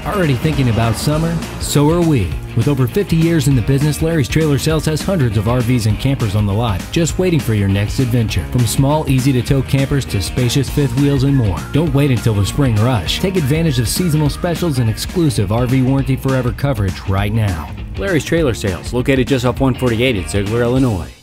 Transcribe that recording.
Already thinking about summer? So are we. With over 50 years in the business, Larry's Trailer Sales has hundreds of RVs and campers on the lot, just waiting for your next adventure. From small, easy-to-tow campers to spacious fifth wheels and more. Don't wait until the spring rush. Take advantage of seasonal specials and exclusive RV Warranty Forever coverage right now. Larry's Trailer Sales, located just off 148 in Ziegler, Illinois.